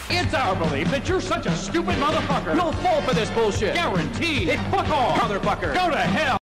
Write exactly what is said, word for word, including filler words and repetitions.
It's our belief that you're such a stupid motherfucker. You'll fall for this bullshit. Guaranteed. Hey, fuck off, motherfucker. Go to hell.